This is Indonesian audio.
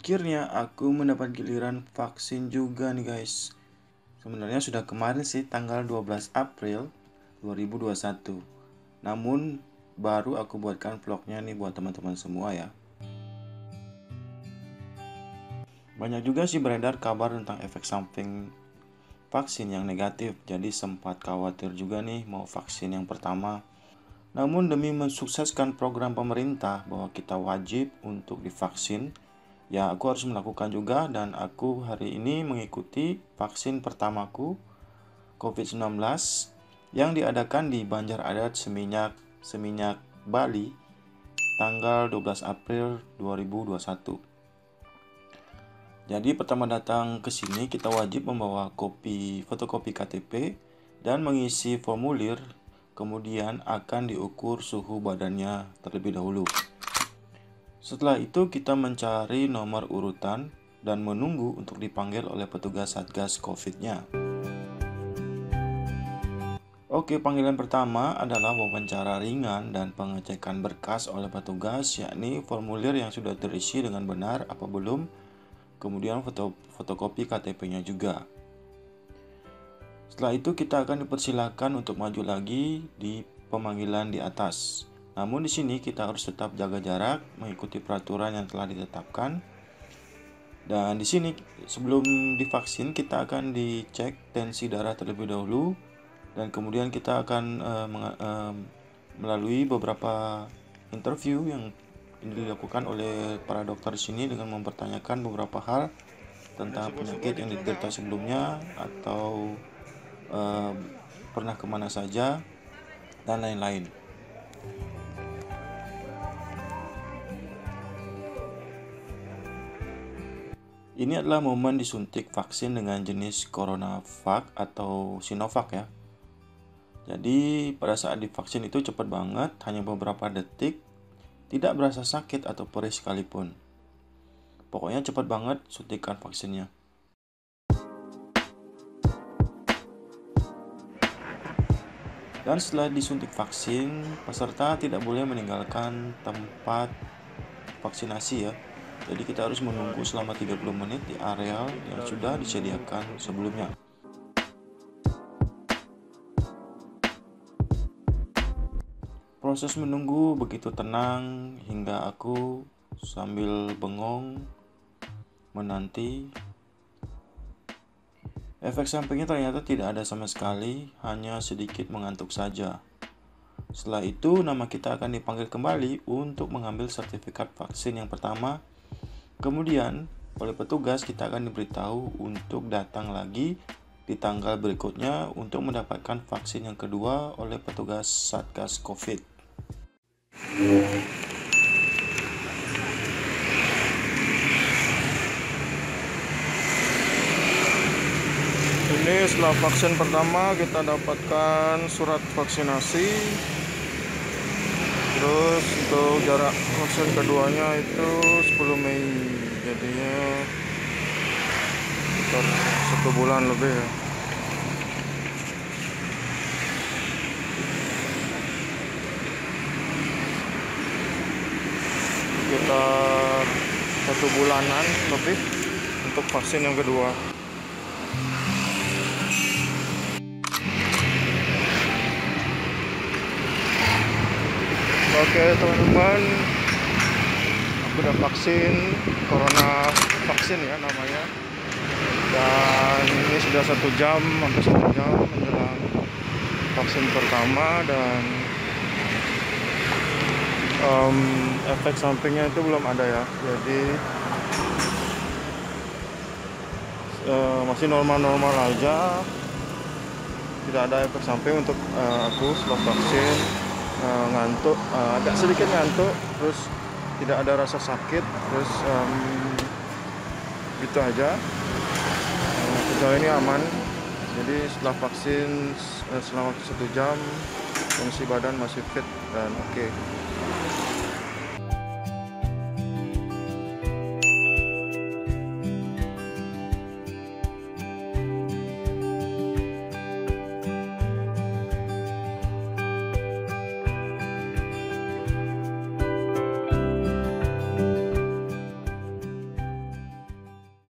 Akhirnya aku mendapat giliran vaksin juga nih guys. Sebenarnya sudah kemarin sih tanggal 12 April 2021. Namun baru aku buatkan vlognya nih buat teman-teman semua ya. Banyak juga sih beredar kabar tentang efek samping vaksin yang negatif. Jadi sempat khawatir juga nih mau vaksin yang pertama. Namun demi mensukseskan program pemerintah bahwa kita wajib untuk divaksin, ya, aku harus melakukan juga dan aku hari ini mengikuti vaksin pertamaku COVID-19 yang diadakan di Banjar Adat Seminyak Bali tanggal 12 April 2021. Jadi pertama datang ke sini kita wajib membawa fotokopi KTP dan mengisi formulir, kemudian akan diukur suhu badannya terlebih dahulu. Setelah itu kita mencari nomor urutan dan menunggu untuk dipanggil oleh petugas Satgas COVID-nya. Oke, panggilan pertama adalah wawancara ringan dan pengecekan berkas oleh petugas, yakni formulir yang sudah terisi dengan benar apa belum, kemudian fotokopi KTP-nya juga. Setelah itu kita akan dipersilakan untuk maju lagi di pemanggilan di atas. Namun di sini kita harus tetap jaga jarak, mengikuti peraturan yang telah ditetapkan. Dan di sini sebelum divaksin kita akan dicek tensi darah terlebih dahulu, dan kemudian kita akan melalui beberapa interview yang dilakukan oleh para dokter di sini dengan mempertanyakan beberapa hal tentang penyakit yang diderita sebelumnya atau pernah kemana saja dan lain-lain. Ini adalah momen disuntik vaksin dengan jenis CoronaVac atau Sinovac ya. Jadi pada saat divaksin itu cepat banget, hanya beberapa detik, tidak berasa sakit atau perih sekalipun. Pokoknya cepat banget suntikan vaksinnya. Dan setelah disuntik vaksin, peserta tidak boleh meninggalkan tempat vaksinasi ya. Jadi kita harus menunggu selama 30 menit di area yang sudah disediakan sebelumnya. Proses menunggu begitu tenang hingga aku sambil bengong menanti. Efek sampingnya ternyata tidak ada sama sekali, hanya sedikit mengantuk saja. Setelah itu nama kita akan dipanggil kembali untuk mengambil sertifikat vaksin yang pertama. Kemudian oleh petugas kita akan diberitahu untuk datang lagi di tanggal berikutnya untuk mendapatkan vaksin yang kedua oleh petugas Satgas COVID. Ini setelah vaksin pertama kita dapatkan surat vaksinasi. Terus untuk jarak vaksin keduanya itu 10 Mei, jadinya sekitar 1 bulan lebih ya. Sekitar 1 bulanan lebih untuk vaksin yang kedua. Oke teman-teman, aku udah vaksin Corona vaksin ya namanya, dan ini sudah 1 jam, hampir 1 jam menjelang vaksin pertama, dan efek sampingnya itu belum ada ya, jadi masih normal-normal aja, tidak ada efek samping untuk aku setelah vaksin. Ngantuk, agak sedikit ngantuk, terus tidak ada rasa sakit, terus gitu aja. Sejauh ini aman. Jadi setelah vaksin selama 1 jam, kondisi badan masih fit dan oke.